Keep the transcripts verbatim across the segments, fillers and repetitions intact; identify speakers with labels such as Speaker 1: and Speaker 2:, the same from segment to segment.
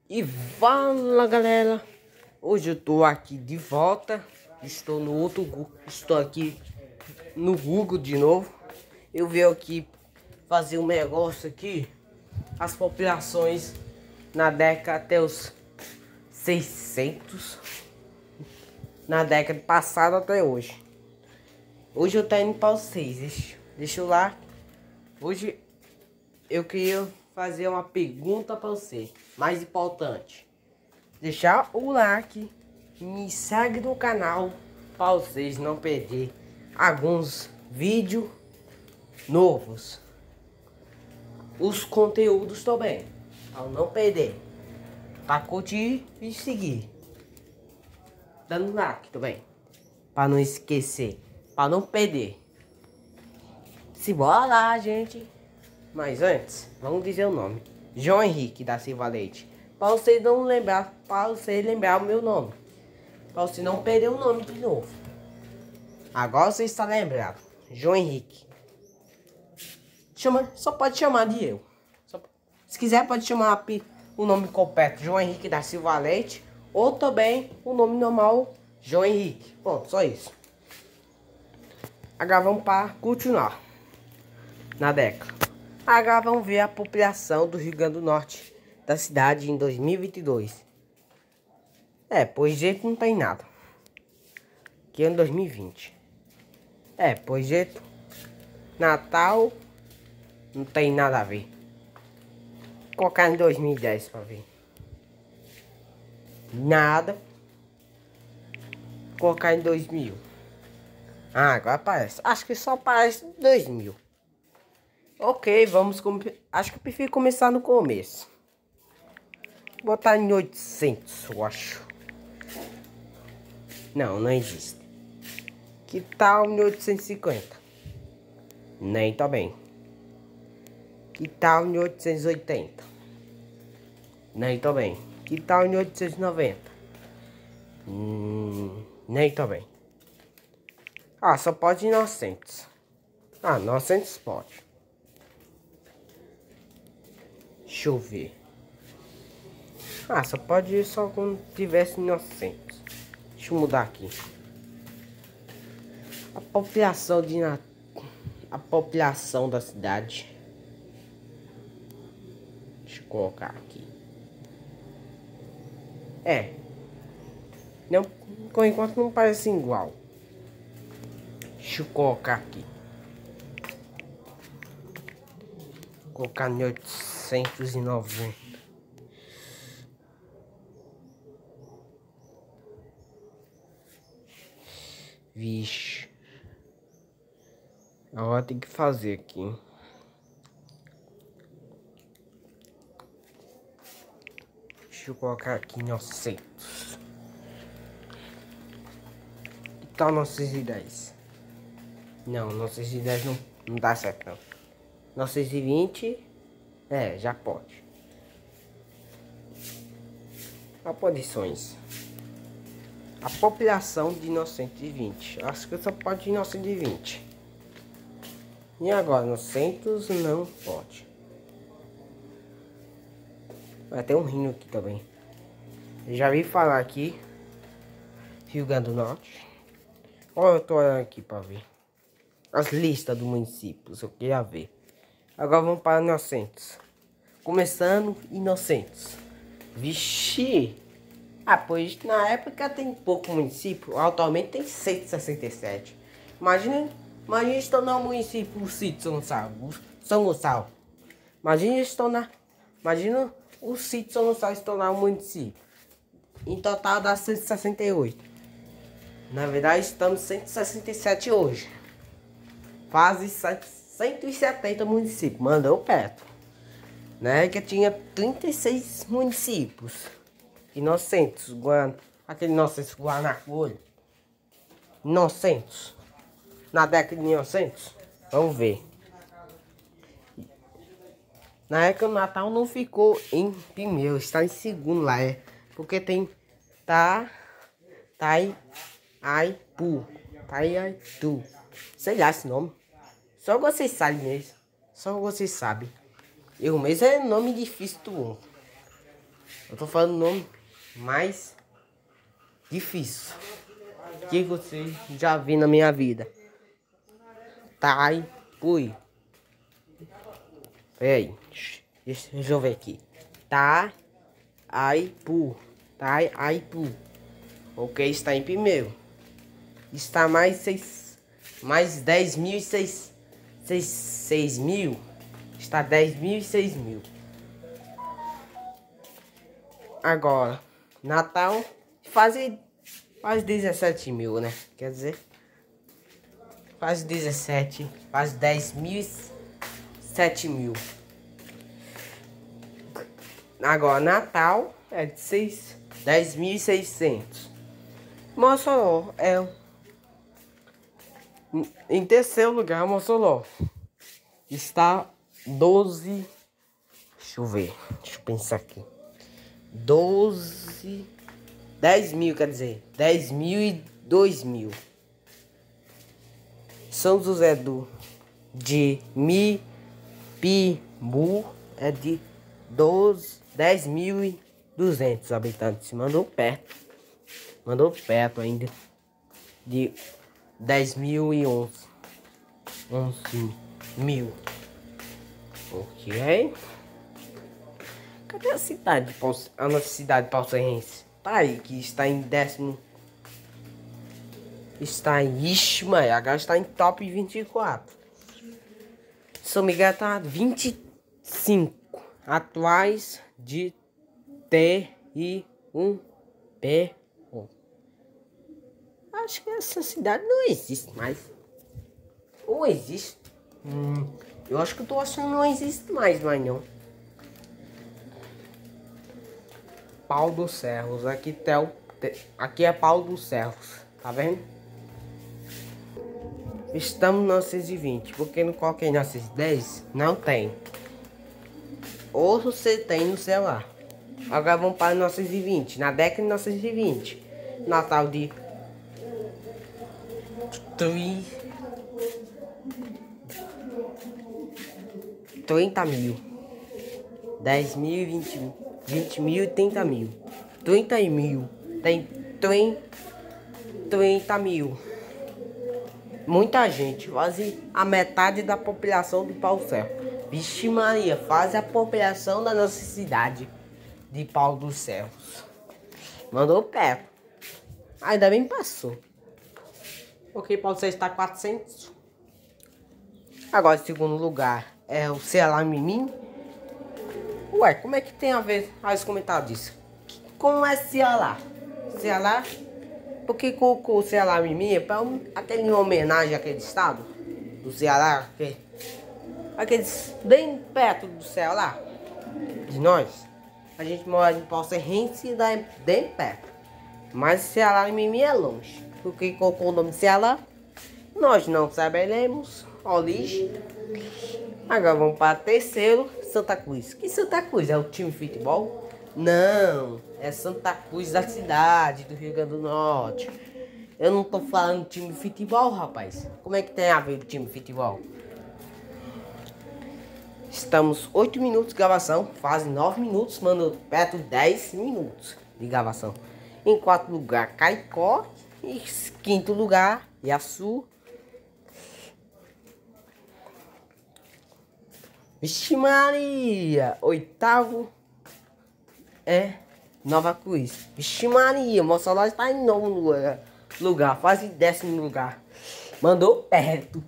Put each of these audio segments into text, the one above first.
Speaker 1: E fala, galera, hoje eu tô aqui de volta, estou no outro Google, estou aqui no Google de novo. Eu vim aqui fazer um negócio aqui, as populações na década até os seiscentos, na década passada até hoje. Hoje eu tô indo para os seis, deixa, deixa eu lá. Hoje eu queria fazer uma pergunta para você, mais importante, deixar o like, me segue no canal para vocês não perder alguns vídeos novos, os conteúdos também, para não perder, para curtir e seguir, dando like também, para não esquecer, para não perder. Simbora lá, gente. Mas antes, vamos dizer o nome. João Henrique da Silva Leite. Para você não lembrar, para você lembrar o meu nome. Para você não perder o nome de novo. Agora você está lembrado. João Henrique. Chama, só pode chamar de eu. Só, se quiser pode chamar o nome completo, João Henrique da Silva Leite. Ou também o nome normal, João Henrique. Pronto, só isso. Agora vamos para continuar. Na década. Agora vamos ver a população do Rio Grande do Norte, da cidade em dois mil e vinte e dois. É, pois jeito não tem nada. Que ano dois mil e vinte. É, pois jeito. Natal não tem nada a ver. Vou colocar em dois mil e dez para ver. Nada. Vou colocar em dois mil. Ah, agora aparece. Acho que só aparece dois mil. Ok, vamos... Com... Acho que eu prefiro começar no começo. Vou botar em oitocentos, eu acho. Não, não existe. Que tal em oitocentos e cinquenta? Nem tá bem. Que tal em oitocentos e oitenta? Nem tá bem. Que tal em oitocentos e noventa? Hum, nem tá bem. Ah, só pode em novecentos. Ah, novecentos pode. Deixa eu ver. Ah, só pode ir só quando tivesse novecentos. Deixa eu mudar aqui. A população de na... A população da cidade. Deixa eu colocar aqui. É. Não, por enquanto não parece igual. Deixa eu colocar aqui. Vou colocar em oitocentos e noventa. Vixe. Agora tem que fazer aqui. Deixa eu colocar aqui em novecentos. Que tal novecentos e dez? Não, novecentos e dez não, não dá certo não. novecentos e vinte. É, já pode. Apodições. A população de novecentos e vinte. Acho que só pode ir novecentos e vinte. E agora, novecentos não pode. Vai ter um rio aqui também. Eu já vi falar aqui. Rio Grande do Norte. Olha, eu tô olhando aqui para ver as listas dos municípios. Eu queria ver. Agora vamos para novecentos. Começando em novecentos. Vixe. Ah, pois na época tem pouco município. Atualmente tem cento e sessenta e sete. Imagina, imagina estou no município, o sítio São Gonçalo. São Gonçalo. Imagina estou na, imagina o sítio São Gonçalo se tornar um município. Em total dá cento e sessenta e oito. Na verdade estamos cento e sessenta e sete hoje. Quase cento e setenta municípios. Mandou perto. Né? Que tinha trinta e seis municípios. Inocentes. Guan... Aquele inocentes Guanacolho. Inocentes. Na década de novecentos. Vamos ver. Na época o Natal não ficou em primeiro. Está em segundo lá. É. Porque tem... Tá... Tai... Aipu. Tai Aitu. Sei lá esse nome. Só vocês sabem mesmo. Só vocês sabem. Eu mesmo é nome difícil do mundo. Eu tô falando o nome mais difícil que você já viu na minha vida. Taipu. Peraí. Deixa eu ver aqui. Taipu. Taipu. Ok, está em primeiro. Está mais seis, mais dez mil e seis, seis, seis mil. Está dez mil e seis mil. Agora, Natal faz, faz dezessete mil, né? Quer dizer, faz dezessete, faz dez mil e sete mil. Agora, Natal é de seis, dez mil e seiscentos. Mossoró é em terceiro lugar. Mossoró está doze. Deixa eu ver, deixa eu pensar aqui. doze, dez mil, quer dizer, dez mil e dois mil. São José do de Mipibu é de doze, dez mil e duzentos habitantes. Mandou perto. Mandou perto ainda. De dez mil e onze. onze mil. Ok. Cadê a cidade? A nossa cidade palceirense? Tá aí, que está em décimo. Está em Ishmael. Agora está em top vinte e quatro. São Miguel está vinte e cinco. Atuais de T I um P O. Acho que essa cidade não existe mais. Ou existe? Hum, eu acho que eu tô achando que não existe mais, mas não. Pau dos Cerros. Aqui, tel, aqui é Pau dos Cerros. Tá vendo? Estamos no novecentos e vinte. Porque não coloquei novecentos e dez? Não tem. Ou você tem no celular. Agora vamos para novecentos e vinte. Na década de novecentos e vinte. Natal de trinta mil. dez mil, vinte mil. vinte mil e trinta mil. trinta mil. Tem trinta mil. Muita gente. Quase a metade da população de Pau do Cerro. Vixe Maria, faz a população da nossa cidade de Pau dos Cerros. Mandou perto. Ainda bem passou. Porque Pau do Cerro está quatrocentos. Agora, em segundo lugar, é o Ceará Mimim. Ué, como é que tem a ver os comentários disso? Como é Ceará? Ceará? Porque colocou o Ceará Mimim é para um, aquele homenagem àquele estado do Ceará, que, aqueles bem perto do Ceará de nós. A gente mora em Palcerrense e dá bem perto. Mas Ceará Mimim é longe. Porque colocou o nome de Ceará, nós não saberemos a origem. Agora vamos para terceiro, Santa Cruz. Que Santa Cruz? É o time de futebol? Não, é Santa Cruz da cidade do Rio Grande do Norte. Eu não tô falando de time de futebol, rapaz. Como é que tem a ver o time de futebol? Estamos oito minutos de gravação, fazem nove minutos, mano, perto de dez minutos de gravação. Em quarto lugar, Caicó. E quinto lugar, Iaçu. Vixe Maria! Oitavo é Nova Cruz. Vixe Maria! Mossoró está em nono lugar. lugar quase décimo lugar. Mandou perto.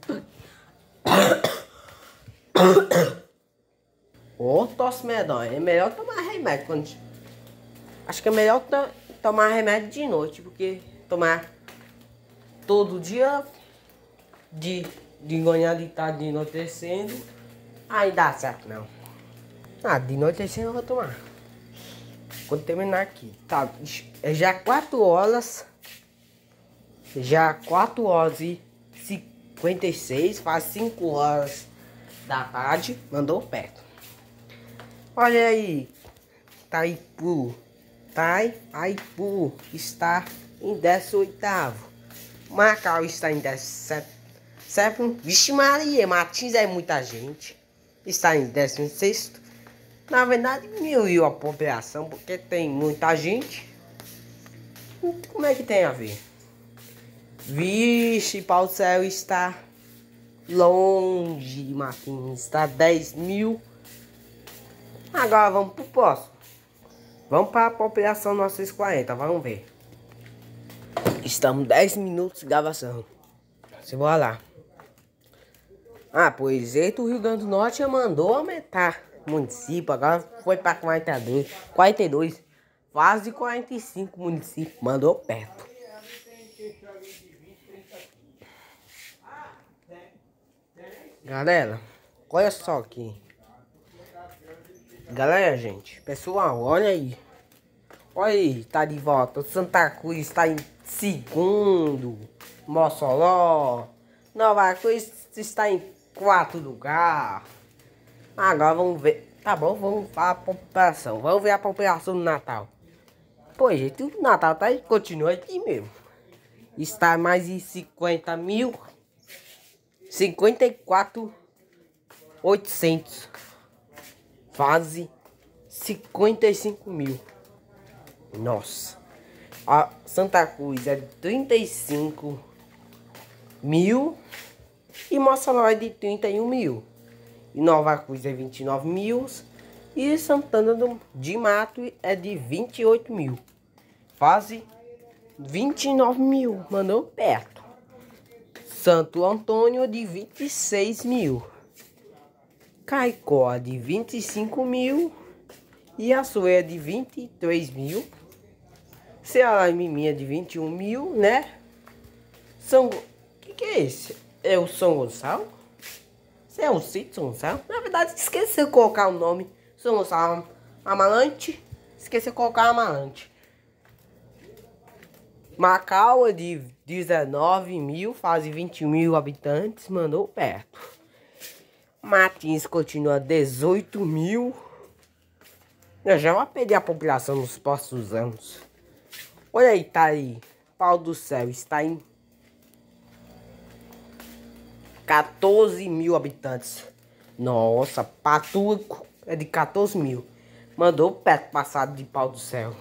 Speaker 1: Ô, tosse medonha. É melhor tomar remédio quando... Acho que é melhor to tomar remédio de noite. Porque tomar todo dia de, de ganhar de tarde de anoitecendo, aí dá certo não. Ah, de anoitecendo eu vou tomar. Quando terminar aqui. Tá, já quatro horas. Já quatro horas e cinquenta e seis. Faz cinco horas da tarde. Mandou perto. Olha aí. Taipu. Taipu está em décimo oitavo. Macau está em décimo sétimo. Vixe Maria, Martins é muita gente. Está em décimo sexto. Na verdade, diminuiu a população porque tem muita gente. Como é que tem a ver? Vixe, Pau do Céu está longe, Martins. Está dez mil. Agora vamos pro próximo. Vamos para a população novecentos e quarenta. Vamos ver. Estamos dez minutos de gravação. Se bora lá. Ah, pois eita, o Rio Grande do Norte mandou aumentar o município. Agora foi para quarenta e dois. quarenta e dois. Quase quarenta e cinco municípios. Mandou perto. Galera, olha só aqui. Galera, gente, pessoal, olha aí. Olha aí, tá de volta. Santa Cruz está em segundo. Mossoró. Nova Cruz está em quarto lugar. Agora vamos ver. Tá bom, vamos para a população. Vamos ver a população do Natal. Pô, gente, o Natal tá, continua aqui mesmo. Está mais de cinquenta mil. cinquenta e quatro mil oitocentos. Quase cinquenta e cinco mil. Nossa. A Santa Cruz é de trinta e cinco mil. E Mossoró é de trinta e um mil. E Nova Cruz é vinte e nove mil. E Santana do, de Mato é de vinte e oito mil. Quase vinte e nove mil. Mandou perto. Santo Antônio de vinte e seis mil. Caicó de vinte e cinco mil. E Açoé de vinte e três mil. Ceará e Miminha de vinte e um mil, né? São... Que que é esse? É o São Gonçalo? Isso é um sítio São Gonçalo? Na verdade, esqueceu de colocar o nome São Gonçalo Amarante. Esqueceu de colocar Amarante. Macau é de dezenove mil, quase vinte mil habitantes, mandou perto. Martins continua dezoito mil. Eu já vou perder a população nos próximos anos. Olha aí, tá aí. Pau do Céu está em quatorze mil habitantes. Nossa, Patuco é de quatorze mil. Mandou perto passado de Pau do Céu.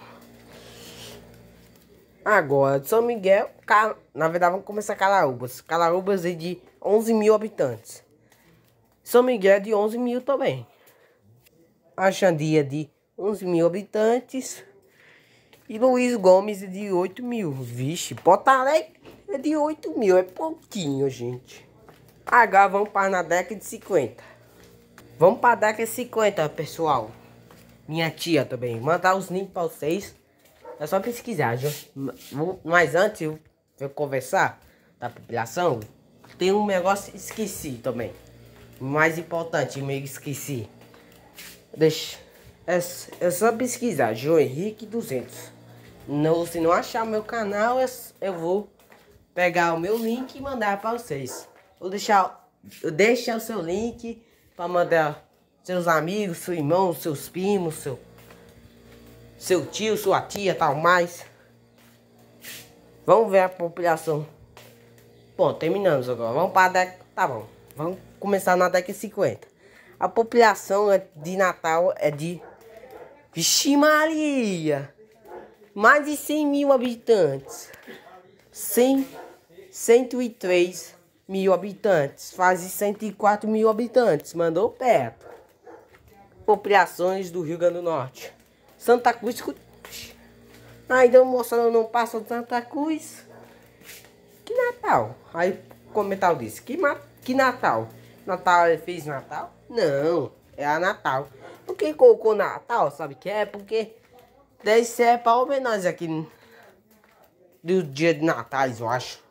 Speaker 1: Agora, São Miguel, na verdade vamos começar Caraúbas. Caraúbas é de onze mil habitantes. São Miguel é de onze mil também. Axandi é de onze mil habitantes. E Luiz Gomes é de oito mil. Vixe, Porto Alegre é de oito mil. É pouquinho, gente. Agora vamos para na década de cinquenta. Vamos para a década de cinquenta, pessoal. Minha tia também. Mandar os links para vocês. É só pesquisar, já. Mas antes eu, eu conversar da população, tem um negócio que esqueci também. Mais importante, meio esqueci. Deixa. É, é só pesquisar, João Henrique duzentos. Não, se não achar meu canal, eu vou pegar o meu link e mandar para vocês. Vou deixar, eu deixo o seu link para mandar seus amigos, seu irmão, seus primos, seu, seu tio, sua tia, tal mais. Vamos ver a população. Bom, terminamos agora. Vamos para a década. Tá bom. Vamos começar na década de cinquenta. A população de Natal é de... Vixe Maria! Mais de cem mil habitantes. cem, cento e três mil habitantes. Quase cento e quatro mil habitantes. Mandou perto. Populações do Rio Grande do Norte. Santa Cruz. Ainda mostrando não passa de Santa Cruz. Que Natal? Aí o comentário disse. Que, que Natal? Natal ele fez Natal? Não, é a Natal. Por que colocou Natal? Sabe que é? Porque deve ser para homenagem aqui do dia de Natal, eu acho.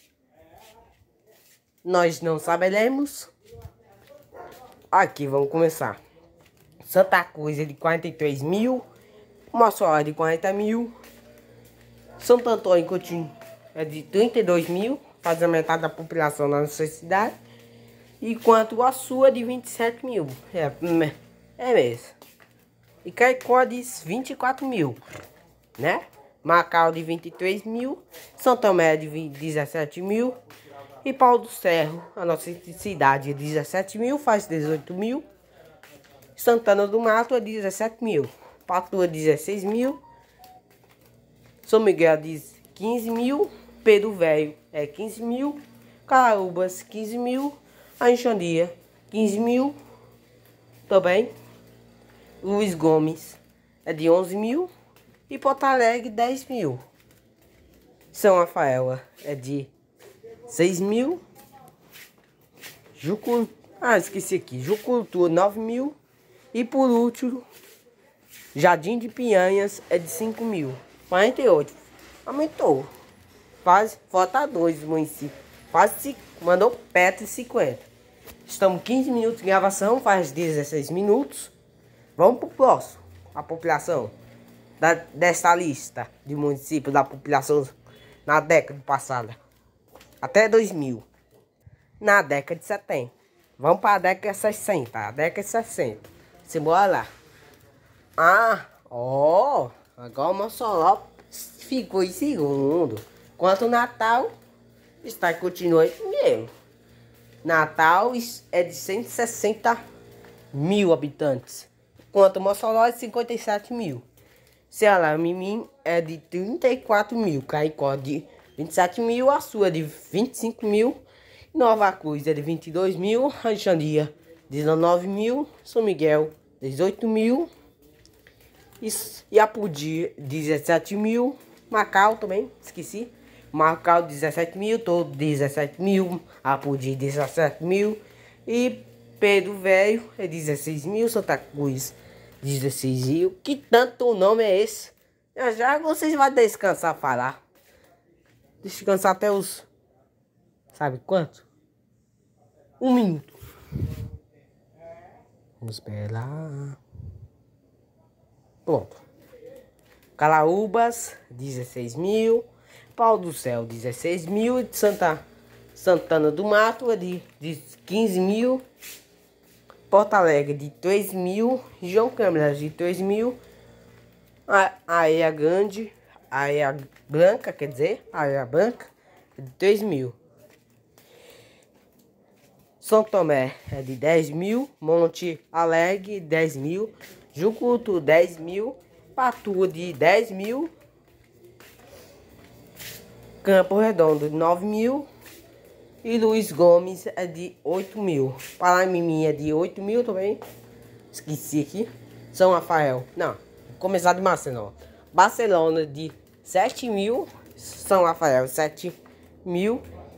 Speaker 1: Nós não saberemos. Aqui, vamos começar. Santa Cruz é de quarenta e três mil. Mossoró é de quarenta mil. Santo Antônio continua, é de trinta e dois mil. Faz a metade da população na nossa cidade. Enquanto o Açu é de vinte e sete mil. É, é mesmo. E Caicó de vinte e quatro mil. Né? Macau de vinte e três mil. São Tomé de dezessete mil. E Pau do Cerro, a nossa cidade, é dezessete mil. Faz dezoito mil. Santana do Mato é dezessete mil. Patua dezesseis mil. São Miguel diz quinze mil. Pedro Velho é quinze mil. Caraúbas quinze mil. Anxandia quinze mil. Também. Luiz Gomes é de onze mil. E Porto Alegre dez mil. São Rafael é de seis mil. Jucu... Ah, esqueci aqui. Jucutu nove mil. E por último, Jardim de Pinhanhas é de cinco mil. quarenta e oito. Aumentou. Quase. Falta dois municípios. Quase mandou perto de cinquenta. Estamos quinze minutos de gravação. Faz dezesseis minutos. Vamos pro próximo. A população da, desta lista de municípios da população na década passada. Até dois mil. Na década de setenta. Vamos para a década de sessenta. A década de sessenta. Simbora lá. Ah, ó. Oh, agora o Mossoró ficou em segundo. Enquanto o Natal está e continua em primeiro. Natal é de cento e sessenta mil habitantes. Enquanto o Mossoró é de cinquenta e sete mil. Ceará Mimim é de trinta e quatro mil. Caicó de vinte e sete mil. A sua é de vinte e cinco mil. Nova Cruz é de vinte e dois mil. Anxandia dezenove mil. São Miguel dezoito mil. E Apodi dezessete mil. Macau também, esqueci. Macau dezessete mil. Todo dezessete mil. Apodi dezessete mil. E Pedro Velho é dezesseis mil. Santa Cruz dezesseis mil. Que tanto nome é esse? Já já vocês vão descansar falar. Descansar até os... Sabe quanto? Um minuto. Vamos esperar. Pronto. Caraúbas, dezesseis mil. Pau do Céu, dezesseis mil. E Santa, Santana do Mato é de, de quinze mil. Porto Alegre de três mil. João Câmara de três mil. A Areia Grande, Areia Branca, quer dizer, Areia Branca de três mil. São Tomé é de dez mil. Monte Alegre, dez mil. Jucutu, dez mil. Patu de dez mil. Campo Redondo, de nove mil. E Luiz Gomes é de oito mil. Paramimim é de oito mil também. Esqueci aqui. São Rafael. Não, vou começar de Barcelona. Barcelona de sete mil. São Rafael, sete mil.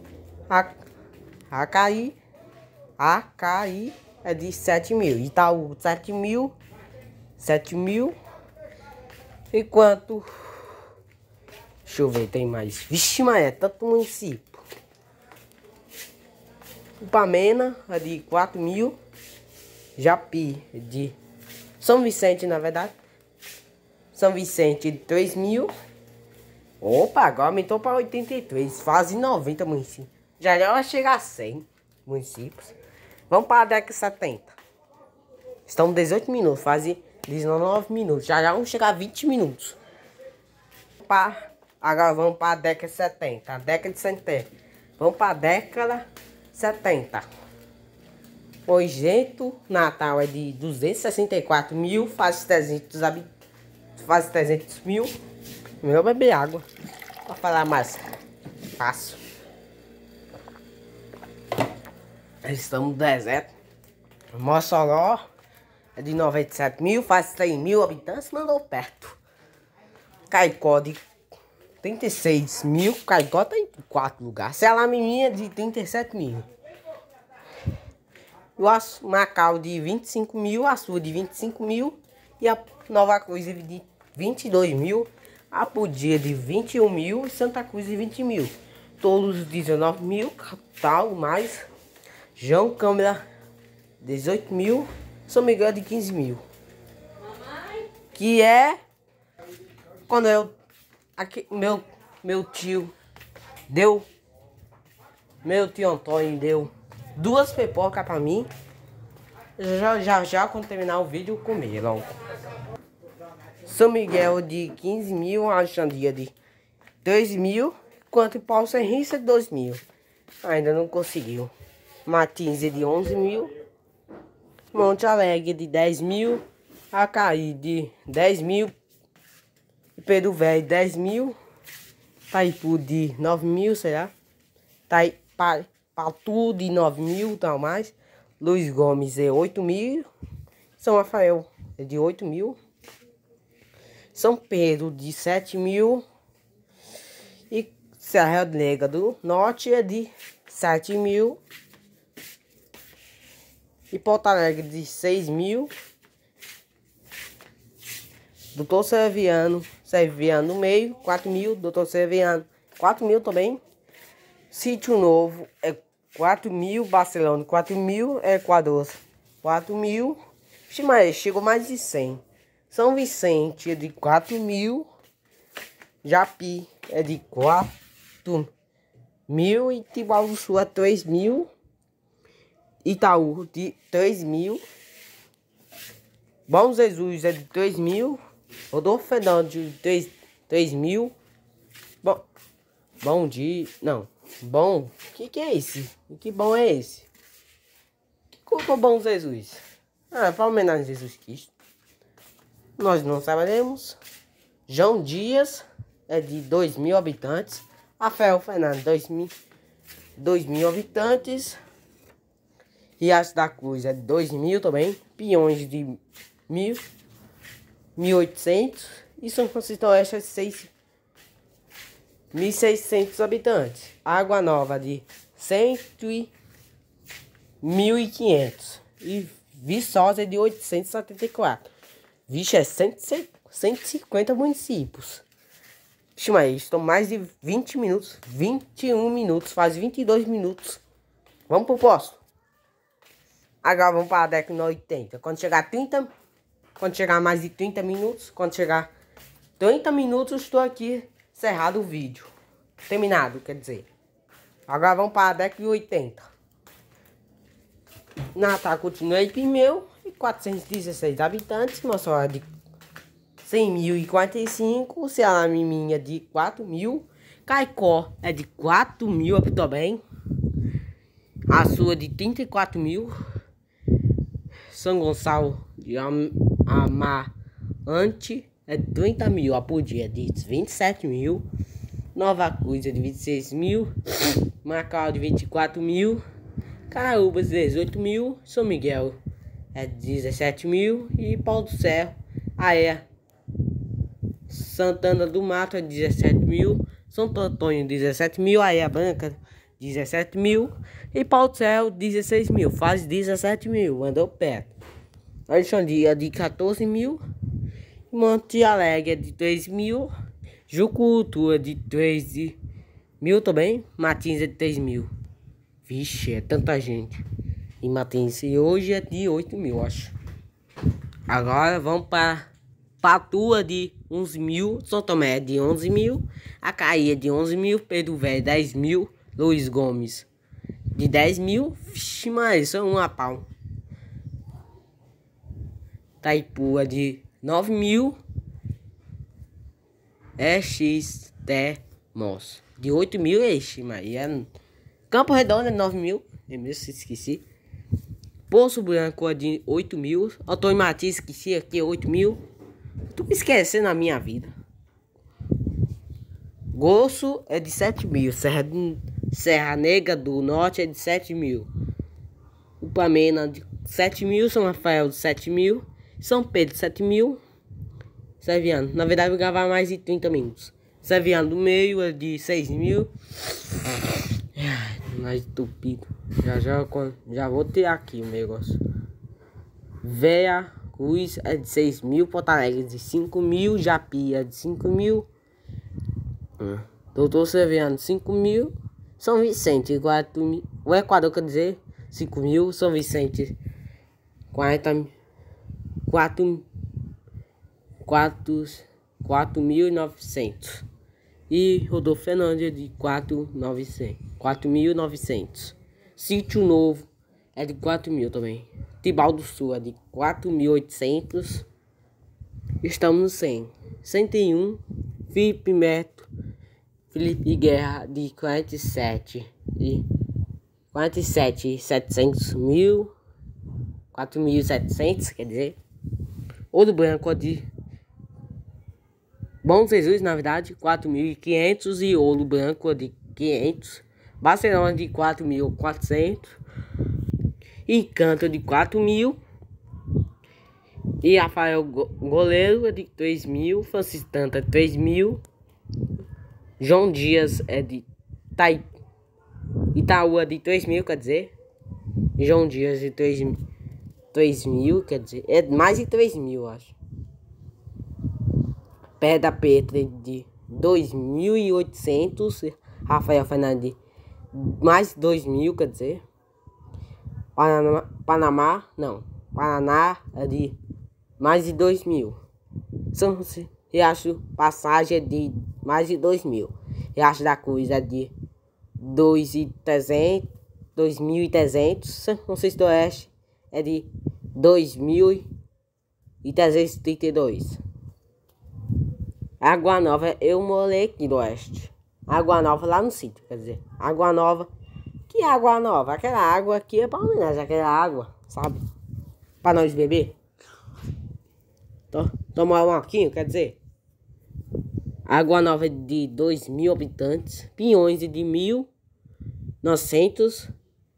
Speaker 1: Acaí. Acaí é de sete mil. Itaú, sete mil. sete mil. Enquanto... Deixa eu ver, tem mais. Vixe, mas é tanto município. Upamena é de quatro mil. Japi é de... São Vicente, na verdade. São Vicente de três mil. Opa, agora aumentou para oitenta e três. Fazem noventa municípios. Já já vai chegar a cem municípios. Vamos para a década de setenta. Estamos dezoito minutos. Fazem dezenove minutos. Já já vamos chegar a vinte minutos. Para... Agora vamos para a década de setenta. A década de setenta. Vamos para a década de setenta. Projeto Natal é de duzentos e sessenta e quatro mil. Faz trezentos, faz trezentos mil. Melhor beber água. Para falar mais fácil. Estamos no deserto. Mossoró é de noventa e sete mil. Faz três mil habitantes. Mandou perto. Caicó de trinta e seis mil. Caicó está em quatro lugares. Ceará Mimim é de trinta e sete mil. O Macau de vinte e cinco mil. A sua de vinte e cinco mil. E a Nova Cruz de vinte e dois mil. A Podia de vinte e um mil. E Santa Cruz de vinte mil. Todos dezenove mil. Capital mais. João Câmara dezoito mil. São Miguel de quinze mil. Que é quando eu aqui, meu, meu tio deu, meu tio Antônio deu duas pipocas pra mim. Já, já, já, quando terminar o vídeo, comer logo. São Miguel de quinze mil, Alexandria de três mil, enquanto Paulo Serrista de dois mil. Ainda não conseguiu. Martins de onze mil. Monte Alegre de dez mil. Acaí de dez mil. Pedro Velho dez mil. Itaipu de nove mil, será? Patu de nove mil, tal mais. Luiz Gomes é oito mil. São Rafael é de oito mil. São Pedro de sete mil. E Serra Negra do Norte é de sete mil. E Porto Alegre de seis mil. Doutor Serviano, Serviano no meio, quatro mil. Doutor Serviano, quatro mil também. Sítio Novo é quatro mil. Barcelona, quatro mil. Equador, quatro mil. Mas chegou mais de cem. São Vicente é de quatro mil. Japi é de quatro mil. E Tibau do Sul é três mil. Itaú de três mil. Bom Jesus é de três mil. Rodolfo Fernandes de três mil. Bom, bom dia. Não. Bom. Que que é esse? Que bom é esse? Que culpa Bom Jesus? Ah, para homenagem a Jesus Cristo. Nós não saberemos. João Dias é de dois mil habitantes. Rafael Fernandes, dois mil, dois mil habitantes. Riacho da Cruz é de dois mil também. Piões de mil. mil e oitocentos. E São Francisco do Oeste é seis mil e seiscentos habitantes. Água Nova de cem e mil e quinhentos. E Viçosa é de oitocentos e setenta e quatro. Vixe, é cento e cinquenta municípios. Vixe, mas estão mais de vinte minutos. vinte e um minutos. Faz vinte e dois minutos. Vamos pro próximo. Agora vamos para a década de oitenta. Quando chegar a trinta... Quando chegar a mais de trinta minutos. Quando chegar trinta minutos, estou aqui encerrado o vídeo. Terminado, quer dizer. Agora vamos para a década de oitenta. Natal continua em Pimeu. E quatrocentos e dezesseis habitantes. Mossoró de cem mil e quarenta e cinco. Ceará Miminha de quatro mil. Caicó é de quatro mil também. A sua de trinta e quatro mil. São Gonçalo de Amarante é de trinta mil. Apodi é de vinte e sete mil. Nova Cruz é de vinte e seis mil. Macau de vinte e quatro mil. Caraúbas de dezoito mil. São Miguel é de dezessete mil. E Pau do Céu, Aé, Santana do Mato é de dezessete mil. São Antônio dezessete mil. Aé Branca dezessete mil. E Pau do Céu dezesseis mil. Faz dezessete mil. Andou perto. Alexandria é de quatorze mil. Monte Alegre é de três mil. Jucutu é de três mil também. Martins é de três mil. Vixe, é tanta gente. E Martins e hoje é de oito mil, acho. Agora vamos para Patua de onze mil. São Tomé é de onze mil. Acaí é de onze mil. Pedro Velho dez mil. Luiz Gomes de dez mil. Vixe, mas são uma pau. Itaipu é de nove mil. Extremos de oito mil. Eixe, mas é... Campo Redondo é de nove mil. Eu mesmo esqueci. Poço Branco é de oito mil. Antônio Martins, esqueci aqui, é oito mil. Tô me esquecendo a minha vida. Gosso é de sete mil. Serra, Serra Negra do Norte é de sete mil. Upamena de sete mil. São Rafael de sete mil. São Pedro de sete mil. Serviano, na verdade vou gravar mais de trinta minutos. Serviano do meio é de seis mil. Mais estupido. Já já, já vou ter aqui o negócio. Véia Cruz é de seis mil. Porto Alegre de cinco mil. Japi é de cinco mil. Hum. Doutor Serviano cinco mil. São Vicente quatro mil. O Equador quer dizer cinco mil. São Vicente quarenta mil. quatro mil e novecentos. E Rodolfo Fernandes de quatro mil e novecentos. Sítio Novo é de quatro mil também. Tibau do Sul é de quatro mil e oitocentos. Estamos no cem. cento e um. Felipe Neto. Felipe Guerra de quarenta e sete. E quarenta e sete, setecentos mil. quatro mil e setecentos, quer dizer. Ouro Branco é de Bom Jesus, na verdade, quatro mil e quinhentos. E Ouro Branco é de quinhentos. Barcelona de quatro mil e quatrocentos. Encanto de quatro mil. E Rafael Goleiro é de três mil. Francis Tanta de três mil. João Dias é de Tai... Itaú é de três mil, quer dizer. João Dias de três mil, quer dizer. É mais de três mil, acho. Pedra Petra de dois mil e oitocentos. Rafael Fernandes de mais de dois mil, quer dizer. Panamá, Panamá, não. Paraná é de mais de dois mil. São Riacho Passagem é de mais de dois mil. Riacho da Cruz é de dois mil e trezentos. São Francisco do Oeste é de dois mil e trezentos e trinta e dois. Água Nova, eu morei aqui do Oeste. Água Nova lá no sítio, quer dizer. Água Nova. Que água nova? Aquela água aqui é pra homenagem, aquela água, sabe? Pra nós beber. Tomar um aqui, quer dizer. Água Nova é de dois mil habitantes. Pinhões é de mil e novecentos.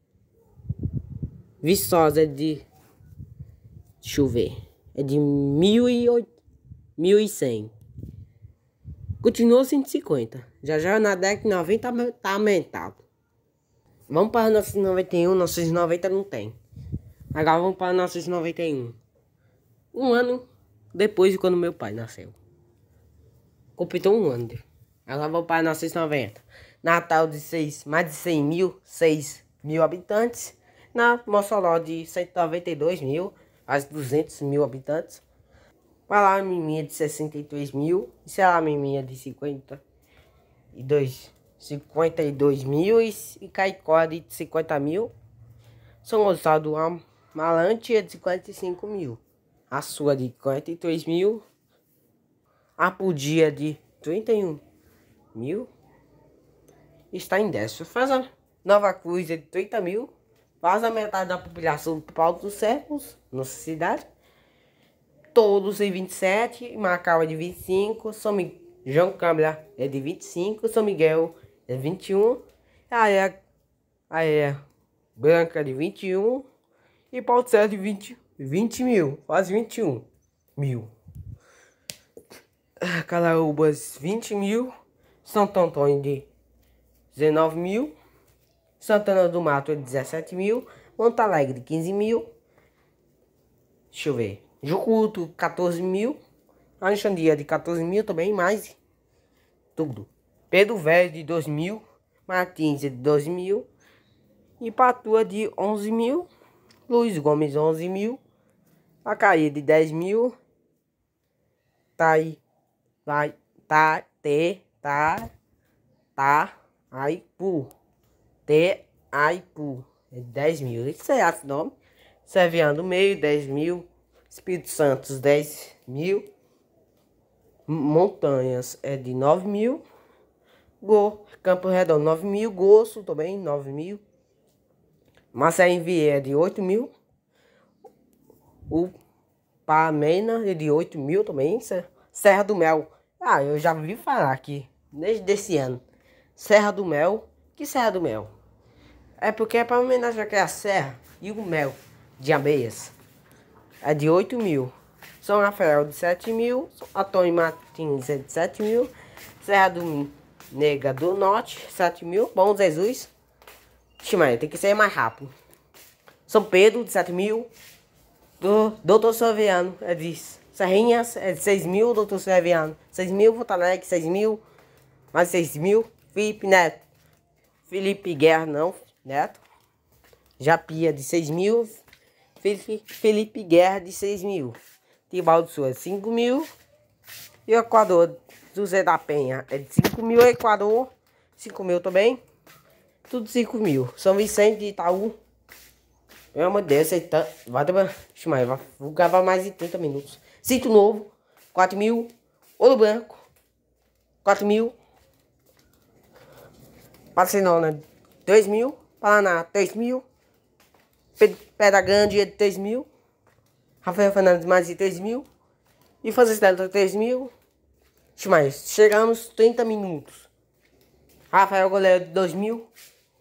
Speaker 1: Viçosa é de... Deixa eu ver. É de mil e cem. Continua cento e cinquenta. Já já na década de noventa tá aumentado. Vamos para novecentos e noventa e um. novecentos e noventa não tem. Agora vamos para novecentos e noventa e um. Um ano depois de quando meu pai nasceu. Completou um ano. Agora vamos para novecentos e noventa. Natal de seis, mais de cem mil. seis mil habitantes. Na Mossoró de cento e noventa e dois mil. Quase duzentos mil habitantes. Paramiminha de sessenta e três mil. E Serra-Miminha de cinquenta e dois mil. E Caicó de cinquenta mil. São Gonçalo do Amarante é de cinquenta e cinco mil. A sua de quarenta e três mil. Apudia de trinta e um mil. Está em décimo. Faz a Nova Cruz é de trinta mil. Faz a metade da população do Paulo dos Séculos, nossa cidade. Todos em vinte e sete. Macau é de vinte e cinco. São Miguel, João Câmara é de vinte e cinco. São Miguel é vinte e um. Aí é, aí é Branca de vinte e um. E Paulo dos Séculos de vinte, vinte mil. Quase vinte e um mil. Caraúbas vinte mil. Santo Antônio de dezenove mil. Santana do Mato é de dezessete mil. Monte Alegre quinze mil. Deixa eu ver. Jucuto quatorze mil. Alexandria de quatorze mil também, mais tudo. Pedro Velho de dois mil. Martins de doze mil. Ipatua de onze mil. Luiz Gomes onze mil. Acaí de dez mil. Tai, vai, tá, te, tá, tá, Aipu. Te, Aipu. É dez mil. Isso é esse nome. Serviando meio, dez mil. Espírito Santo, dez mil. Montanhas é de nove mil. Go, Campo Redondo, nove mil. Gosto também, nove mil. Maceió Vieira é de oito mil. O Pamena é de oito mil também. Serra do Mel. Ah, eu já vi falar aqui. Desde esse ano. Serra do Mel. Que Serra do Mel? É porque é para homenagear a serra e o mel de abelhas. É de oito mil. São Rafael de sete mil. Antônio Martins é de sete mil. Serra do Nega do Norte, sete mil. Bom Jesus. Ximaia, tem que ser mais rápido. São Pedro de sete mil. Do Doutor Silviano é de Serrinhas, é de seis mil. Doutor Silviano seis mil. Porto Alegre seis mil. Mais seis mil. Felipe Neto. Felipe Guerra não. Neto. Japia de seis mil. Felipe, Felipe Guerra de seis mil. Tibaldo Sul é de cinco mil. E o Equador do Zé da Penha é de cinco mil. Equador cinco mil também. Tudo cinco mil. São Vicente de Itaú. Pelo amor de Deus, tá... vai, vai, vai, vou gravar mais de trinta minutos. Sítio Novo, quatro mil. Ouro Branco, quatro mil. Barcelona, três mil. Paraná, três mil. Pedra Grande é de três mil. Rafael Fernandes mais de três mil. E Francisco Delta três mil. Deixa mais. Chegamos trinta minutos. Rafael Goleiro de dois mil.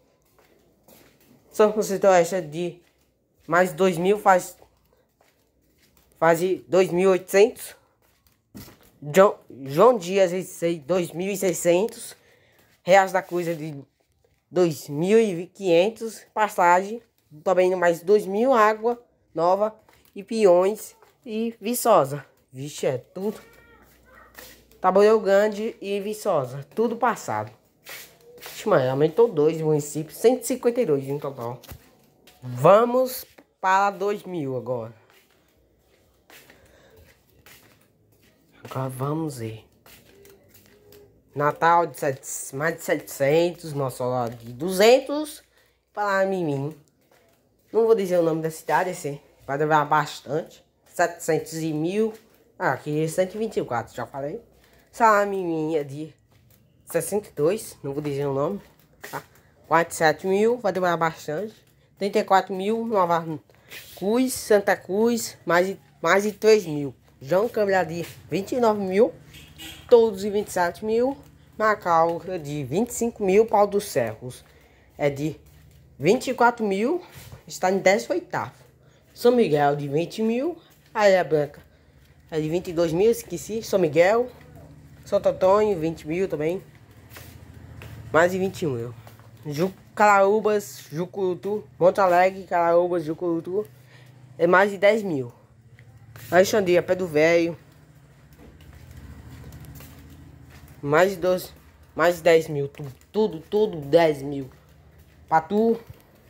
Speaker 1: São Francisco do Oeste é de mais dois mil. Faz, faz dois mil e oitocentos. João, João Dias dois mil e seiscentos. Reais da Cruz é de dois mil e quinhentos. Passagem também mais dois mil. Água Nova e Peões e Viçosa. Vixe, é tudo. Taboleiro Grande e Viçosa. Tudo passado. Vixe, mano, aumentou dois municípios. cento e cinquenta e dois no total. Vamos para dois mil agora. Agora vamos ver. Natal de sete, mais de setecentos. Nosso Senhora de duzentos. Para mim. Não vou dizer o nome da cidade, assim. Vai levar bastante. setecentos e mil. Ah, aqui é cento e vinte e quatro, já falei. Salamim é de sessenta e dois. Não vou dizer o nome. Tá? quarenta e sete mil. Vai demorar bastante. trinta e quatro mil. Nova Cruz. Santa Cruz. Mais de, mais de três mil. João Câmara de vinte e nove mil. Todos de vinte e sete mil. Macau de vinte e cinco mil. Pau dos Cerros é de vinte e quatro mil. Está em décimo oitavo. São Miguel de vinte mil. Areia Branca é de vinte e dois mil. Esqueci. São Miguel. Santo Antônio vinte mil também. Mais de vinte mil. Ju, Caraúbas, Jucurutu. Monte Alegre, Caraúbas, Jucurutu é mais de dez mil. Alexandria, Pé do Velho. Mais de doze, mais de dez mil. Tudo, tudo, tudo dez mil. Patu.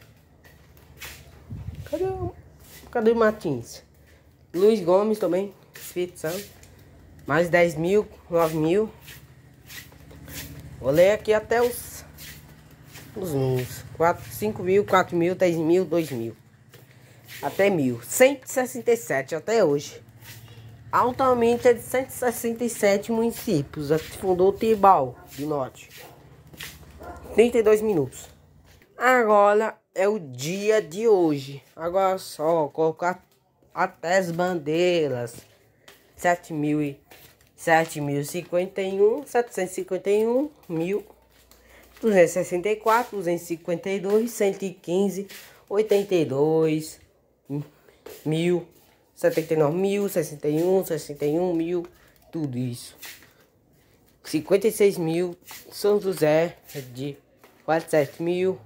Speaker 1: Cadê o, cadê o Martins? Luiz Gomes também. Espírito Santo. Mais de dez mil, nove mil. Vou ler aqui até os, os números. quatro, cinco mil, quatro mil, dez mil, dois mil. Até mil. cento e sessenta e sete até hoje. Altamente é de cento e sessenta e sete municípios. Aqui fundou o Tibau do Norte. trinta e dois minutos. Agora é o dia de hoje. Agora só colocar até as bandeiras. sete mil e sete mil e cinquenta e um, setecentos e cinquenta e um, mil, duzentos e sessenta e quatro, duzentos e cinquenta e dois, cento e quinze, oitenta e dois, mil, setenta e nove mil, sessenta e um, sessenta e um mil, tudo isso. cinquenta e seis mil, São José é de quarenta e sete mil,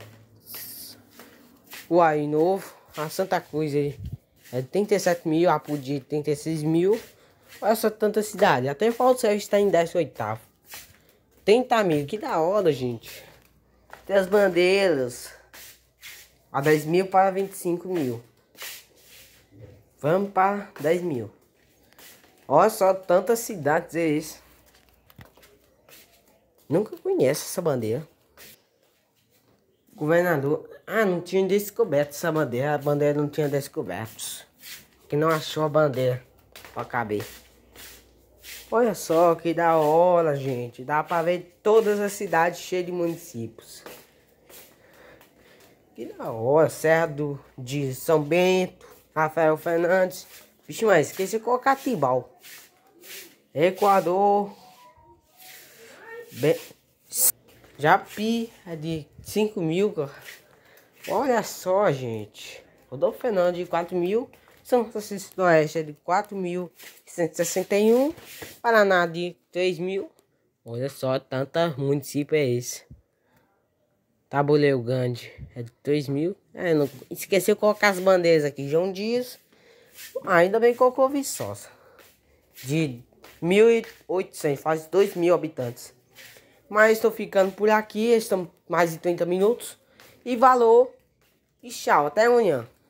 Speaker 1: o Aí Novo, a Santa Cruz é de trinta e sete mil, a Apudi trinta e seis mil. Olha só tanta cidade. Até o Paulo Sérgio está em décimo oitavo. trinta mil. Que da hora, gente. Tem as bandeiras. A dez mil para vinte e cinco mil. Vamos para dez mil. Olha só tantas cidades é isso. Nunca conheço essa bandeira. Governador. Ah, não tinha descoberto essa bandeira. A bandeira não tinha descoberto. Que não achou a bandeira para caber. Olha só que da hora, gente. Dá pra ver todas as cidades cheias de municípios. Que da hora. Serra do, de São Bento, Rafael Fernandes. Vixe, mas esqueci de colocar Tibau. Equador. Be... Japi é de cinco mil. Olha só, gente. Rodolfo Fernandes de quatro mil. São Francisco do Oeste é de quatro mil cento e sessenta e um. Paraná de três mil. Olha só, tanta município é esse. Taboleiro Grande é de três mil. É, não esqueci de colocar as bandeiras aqui. João Dias. Ainda bem que colocou Viçosa. De mil e oitocentos, faz dois mil habitantes. Mas estou ficando por aqui. Estamos mais de trinta minutos. E valor. E tchau, até amanhã.